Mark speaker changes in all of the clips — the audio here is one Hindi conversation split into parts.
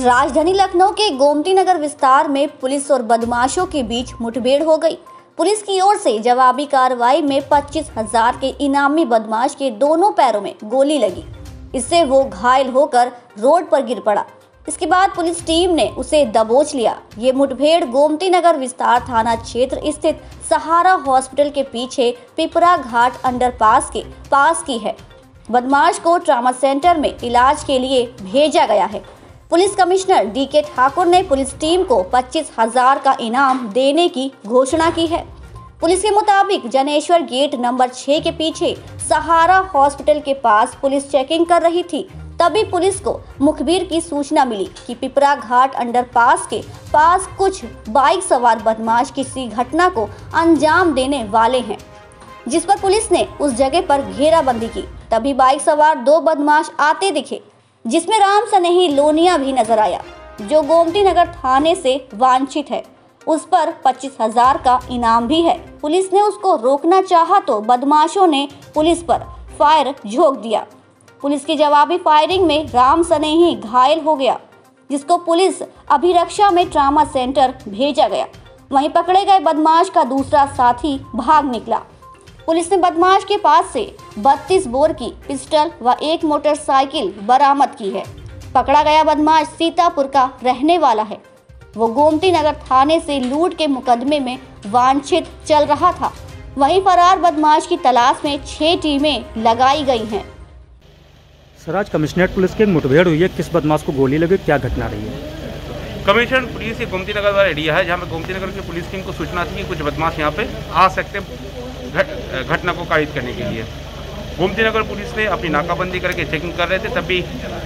Speaker 1: राजधानी लखनऊ के गोमती नगर विस्तार में पुलिस और बदमाशों के बीच मुठभेड़ हो गई। पुलिस की ओर से जवाबी कार्रवाई में 25,000 के इनामी बदमाश के दोनों पैरों में गोली लगी। इससे वो घायल होकर रोड पर गिर पड़ा। इसके बाद पुलिस टीम ने उसे दबोच लिया। ये मुठभेड़ गोमती नगर विस्तार थाना क्षेत्र स्थित सहारा हॉस्पिटल के पीछे पिपरा घाट अंडरपास के पास की है। बदमाश को ट्रॉमा सेंटर में इलाज के लिए भेजा गया है। पुलिस कमिश्नर DK ठाकुर ने पुलिस टीम को 25,000 का इनाम देने की घोषणा की है। पुलिस के मुताबिक जनेश्वर गेट नंबर 6 के पीछे सहारा हॉस्पिटल के पास पुलिस चेकिंग कर रही थी। तभी पुलिस को मुखबिर की सूचना मिली कि पिपरा घाट अंडरपास के पास कुछ बाइक सवार बदमाश किसी घटना को अंजाम देने वाले हैं, जिस पर पुलिस ने उस जगह पर घेराबंदी की। तभी बाइक सवार 2 बदमाश आते दिखे, जिसमें राम सनेही लोनिया भी नजर आया, जो गोमती नगर थाने से वांछित है। उस पर 25,000 का इनाम भी है। पुलिस ने उसको रोकना चाहा तो बदमाशों ने पुलिस पर फायर झोंक दिया। पुलिस की जवाबी फायरिंग में राम सनेही घायल हो गया, जिसको पुलिस अभिरक्षा में ट्रॉमा सेंटर भेजा गया। वहीं पकड़े गए बदमाश का दूसरा साथी भाग निकला। पुलिस ने बदमाश के पास से 32 बोर की पिस्टल व एक मोटरसाइकिल बरामद की है। पकड़ा गया बदमाश सीतापुर का रहने वाला है। वो गोमती नगर थाने से लूट के मुकदमे में वांछित चल रहा था। वहीं फरार बदमाश की तलाश में 6 टीमें लगाई गई हैं।
Speaker 2: सर, आज कमिश्नरेट पुलिस की मुठभेड़ हुई है, किस बदमाश को गोली लगी, क्या घटना रही है?
Speaker 3: कमिश्नरेट पुलिस ये गोमती नगर वाला एरिया है, जहाँ पे गोमती नगर की पुलिस टीम को सूचना थी कि कुछ बदमाश यहाँ पे आ सकते घटना को कारित करने के लिए। गोमती नगर पुलिस ने अपनी नाकाबंदी करके चेकिंग कर रहे थे, तभी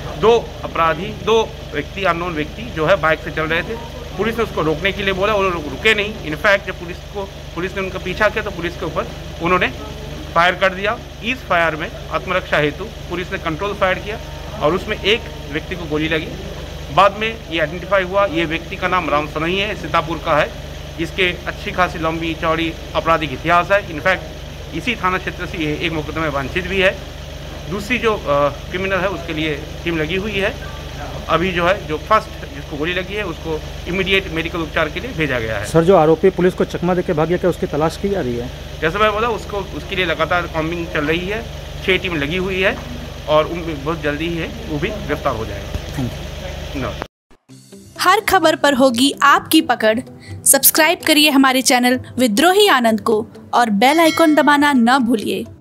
Speaker 3: 2 व्यक्ति अननोन व्यक्ति जो है बाइक से चल रहे थे। पुलिस ने उसको रोकने के लिए बोला, वो लोग रुके नहीं। इनफैक्ट जब पुलिस ने उनका पीछा किया तो पुलिस के ऊपर उन्होंने फायर कर दिया। इस फायर में आत्मरक्षा हेतु पुलिस ने कंट्रोल फायर किया और उसमें एक व्यक्ति को गोली लगी। बाद में ये आइडेंटिफाई हुआ, ये व्यक्ति का नाम राम सनेही है, सीतापुर का है। इसके अच्छी खासी लंबी चौड़ी आपराधिक इतिहास है। इनफैक्ट इसी थाना क्षेत्र से ये एक मुकदमे में वांछित भी है। दूसरी जो क्रिमिनल है उसके लिए टीम लगी हुई है। अभी जो है, जो फर्स्ट जिसको गोली लगी है उसको इमीडिएट मेडिकल उपचार के लिए भेजा गया है।
Speaker 2: सर, जो आरोपी पुलिस को चकमा देकर भाग गया, क्या उसकी तलाश की जा रही है?
Speaker 3: जैसे मैं बोला, उसके लिए लगातार कॉम्बिंग चल रही है। 6 टीम लगी हुई है और उनमें बहुत जल्दी ही है वो भी गिरफ्तार हो जाएगा।
Speaker 4: हर खबर पर होगी आपकी पकड़। सब्सक्राइब करिए हमारे चैनल विद्रोही आनंद को और बेल आइकॉन दबाना न भूलिए।